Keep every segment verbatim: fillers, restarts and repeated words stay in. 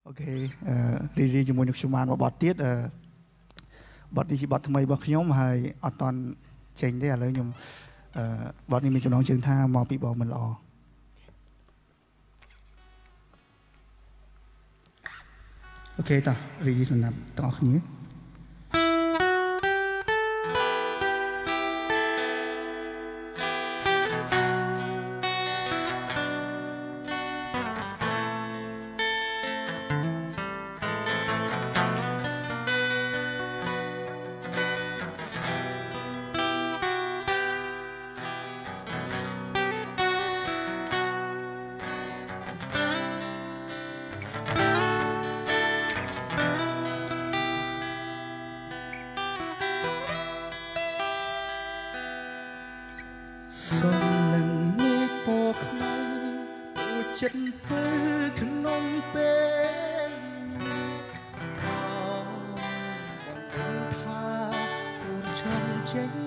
ok រីរីជាមួយនឹងខ្ញុំបានមកបត់ទៀតបត់នេះជាបត់ថ្មីរបស់ខ្ញុំហើយអត់តន់ចេញទេឥឡូវខ្ញុំបត់នេះមានចំណងជើងថាមកពីបងមិនល្អអូខេតោះរីរីសម្រាប់ទាំងអស់គ្នាសំលឹងមេឃពណ៌ខ្មៅដូចចិត្តពើក្នុងពេលអបងថាគូនឆំចេញ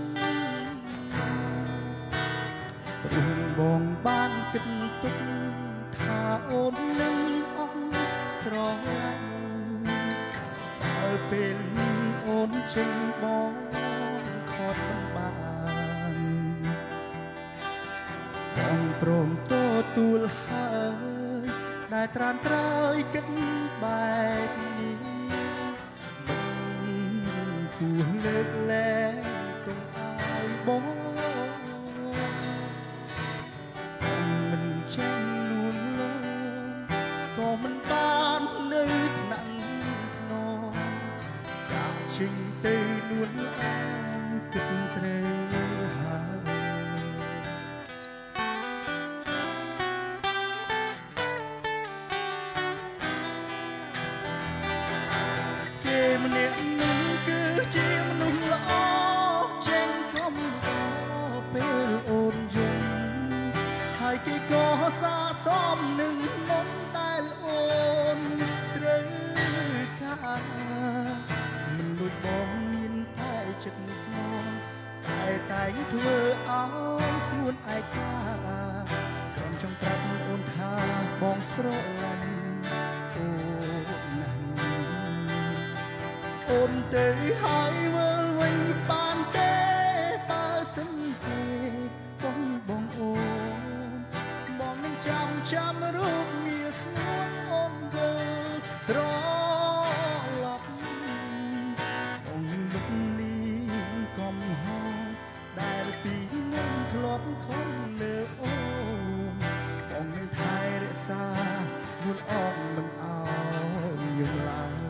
ព្រោះបងបានគិតទុកថាអូននឹងអន់ស្រឡាញ់ដល់ពេលនេះអូនចេញបងខត់មិនបានបងព្រមទទួលហើយដែលត្រានត្រើយគិតបែបនេះមិនគួរលើកលែងទងឲ្យបងមិនចាំលួងលោមក៏មិនបាននៅថ្នាក់ថ្នមចាក់ជិញទៅលួនអងគិតត្រូវម្នាក់នឹងគឺជាមនុស្សល្អចេញកំដរពេលអូនយំហើយគេក៏សាសមនឹងមុំដែលអូនត្រូវការមិនដូចបងមានតែចិត្តស្មោះតែតែងធ្វើឲ្យស្ងួនឯកាក្រុមចង់ប្រាប់អូនថាបងស្រឡាញ់អូនណាស់អូនទៅហើយវិលវិញបានទេបើសិនទេបងបងអូនបងនឹងចាំចាំរូបមាសស្ងួនអូនវិលត្រឡប់បងនឹងលុបលីងកំហងដែលពីមុនធ្លាប់ខំលើអូនបងនឹងថែរក្សានួនអងមិនអោយយំឡើយ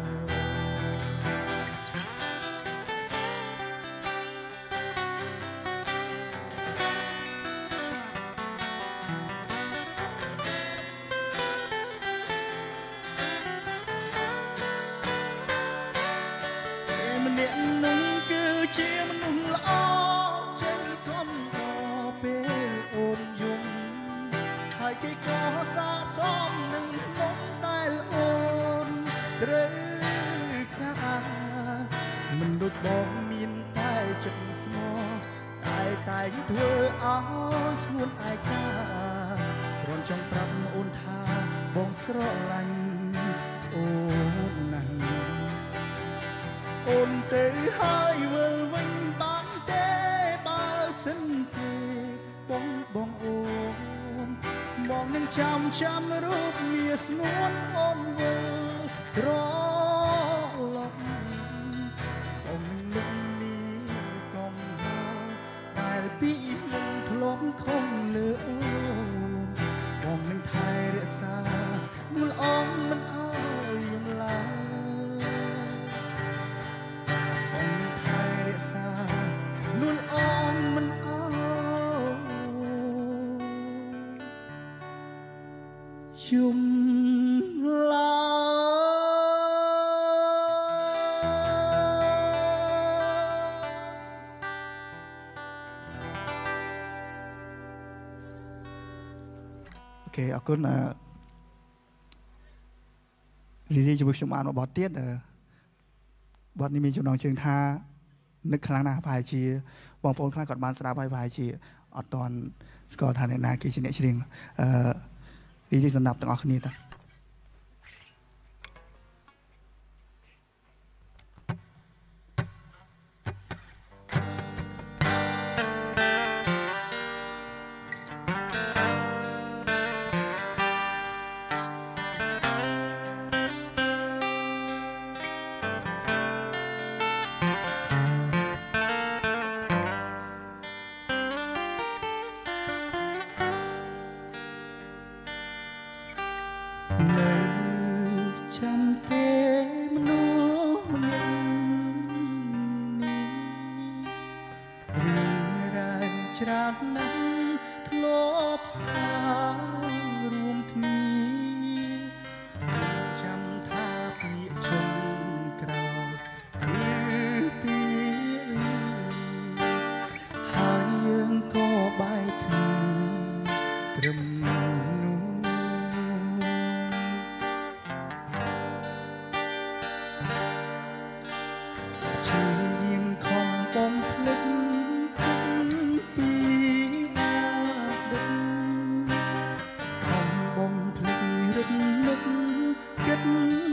ម្នាក់នឹងគឺជាមនុស្សល្អចេញកំដរពេលអូនយំហើយគេក៏សាសមនឹងមុំដែលអូនត្រូវការមិនដូចបងមានតែចិត្តស្មោះតែតែងធ្វើឲ្យស្ងួនឯកាគ្រាន់ចង់ប្រាប់អូនថាបងស្រឡាញ់អូនណាស់អូនទៅហើយវិលវិញបានទេបើសិនទេបងបងអូនបងនឹងចាំចាំរូបមាសស្ងួនអូនវិលត្រឡប់អូននឹងលុបលីកំហងដែលពីមុនធ្លាប់ខំលើអូនបងនឹងថែរក្សានួលអងមិនអើយយំឡើយនួនអងមិនអោយយំឡើយអូខេអរគុណរីរីជាមួយខ្ញុំបានមកបទទៀតបទនេះមានចំណងជើងថានឹកខ្លាំងណាស់ប្រហែលជាបងប្អូនខ្លះគាត់បានស្ដាប់ហើយប្រហែលជាអត់ទាន់ស្គាល់ថាអ្នកណាគេជាអ្នកច្រៀងអឺរីរីសម្រាប់ទាំងអស់គ្នាតា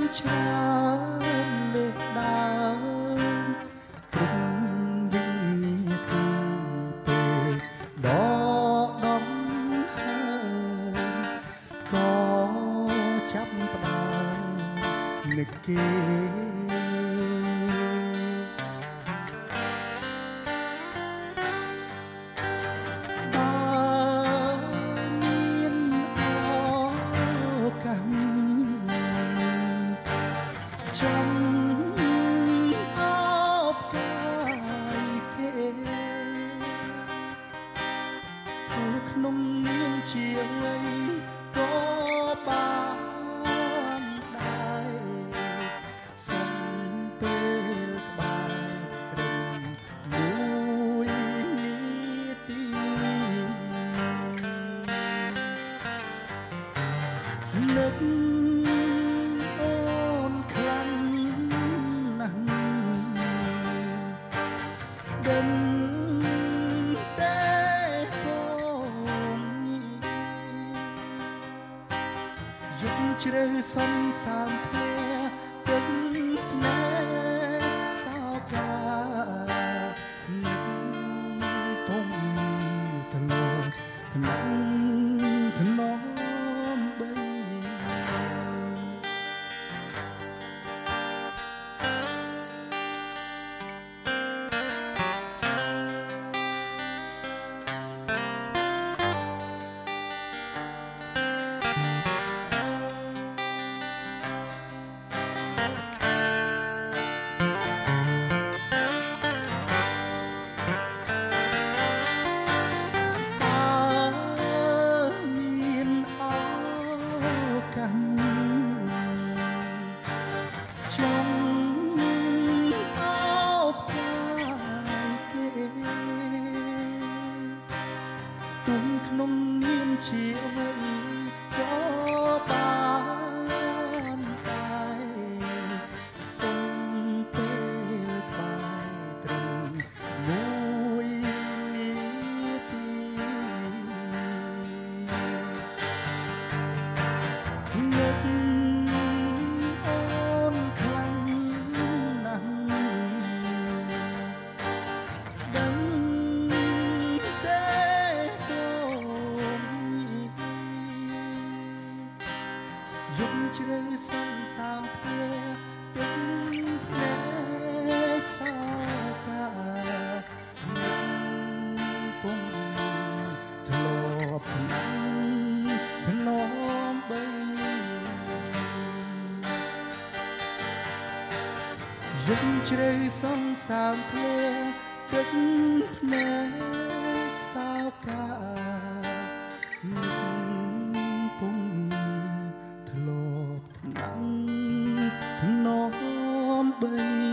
ច្រើនលើកដើមគ្រប់វិនាទីពេលដកដំហើយក៏ចាប់ផ្ដើមនឹកគេក្នុងនាមជាអ្វីក៏បានដែរសុំពេលក្បែរត្រឹមមួយនាទីនឹកអូនខ្លាំងណាស់ដឹងជ្រៅសន្សាមធ្លាទឹកភ្នែកសោកានឹកពុំទលោថ្នាំថ្នមបីក្នុងនាមជាអ្វីក៏បានដែរសុំពេលក្បែរត្រឹមមួយនាទីនឹកអូនខ្លាំងណាស់ដឹងយំជ្រៅសន្សាមភ្លាទឹកភ្នែកសោកាពុំធ្លាប់ថ្នាំថ្នមបីយំជ្រៅសន្សាមភ្លាទឹកភ្នែកសោកាពុំធ្លាប់ថ្នាំថ្នមបី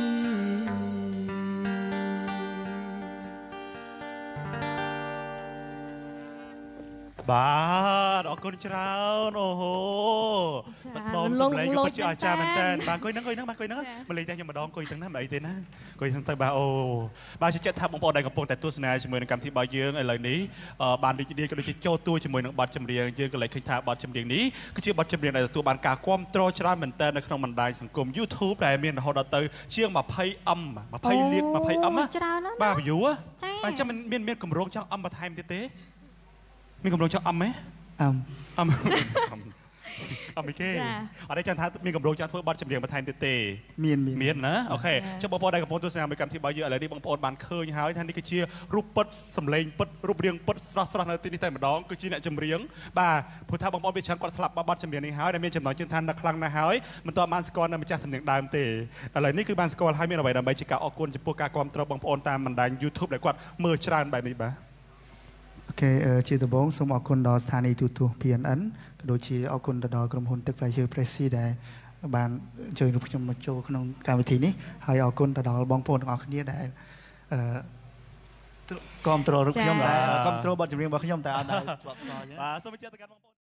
បាទអរគុណច្រើនអូហូទឹកដមសម្លេងក៏ពិតជាអស្ចារ្យមែនតើបាទអង្គុយហ្នឹងអង្គុយហ្នឹងបាទអង្គុយហ្នឹងមកលេងតែខ្ញុំម្ដងអង្គុយទាំងហ្នឹងមិនអីទេណាអង្គុយហ្នឹងទៅបាទអូបាទជឿជាក់ថាបងប្អូនដែលកំពុងតែទស្សនាជាមួយនឹងកម្មវិធីរបស់យើងឥឡូវនេះបានរីករាយក៏ដូចជាចូលទួជាមួយនឹងបទចម្រៀងយើងក៏លេចឃើញថាបទចម្រៀងនេះគឺជាបទចម្រៀងដែលទទួលបានការគាំទ្រច្រើនមែនតើនៅក្នុងបណ្ដាញសង្គម YouTube ដែលមានរហូតដល់ទៅជាង 20អឹម 20លាន 20អឹមបាទ view បាទអញ្ចឹងមានមានកម្រងចង់អឹមបន្ថែមទៀតទេមានកម្រងចង់អឹមទេអឹមអឹមអត់មីគេអត់ទេចាំថាមានកម្រងចង់ធ្វើបទចម្រៀងបន្ថែមទៀតទេមានមានណាអូខេចុះបងប្អូនដែលកំពុងទស្សនាមួយកម្មវិធីរបស់យើងឥឡូវនេះបងប្អូនបានឃើញហើយថានេះគឺជារូបពិតសម្លេងពិតរូបរាងពិតស្រស់ស្រស់នៅទីនេះតែម្ដងគឺជាអ្នកចម្រៀងបាទព្រោះថាបងប្អូនវាច្រើនគាត់ស្លាប់បទចម្រៀងនេះហើយដែលមានចំណងជើងថានឹកខ្លាំងណាស់ហើយមិនទាន់បានស្គាល់នៅម្ចាស់សំនៀងដើមទេឥឡូវនេះគឺបានស្គាល់ហើយមានអ្វីដើម្បីជាការអរគុណចំពោះការគាំទ្របងប្អូនតាមបណ្ដាញ YouTube ដែលគាត់មើលច្រើនបែបនេះបាទអូខេជាដំបូងសូមអរគុណដល់ស្ថានីយទូរទស្សន៍ พี เอ็น เอ็น ក៏ដូចជាអរគុណទៅដល់ក្រុមហ៊ុនទឹក Flyer Pressy ដែលបានអញ្ជើញរូបខ្ញុំមកចូលក្នុងកម្មវិធីនេះហើយអរគុណទៅដល់បងប្អូនទាំងអស់គ្នាដែលអឺគ្រប់គ្រងរូបខ្ញុំដែលគ្រប់គ្រងបទចម្រៀងរបស់ខ្ញុំតែអត់ដែលធ្លាប់ស្គាល់អញ្ចឹងបាទសូមអញ្ជើញទៅកាន់បងប្អូន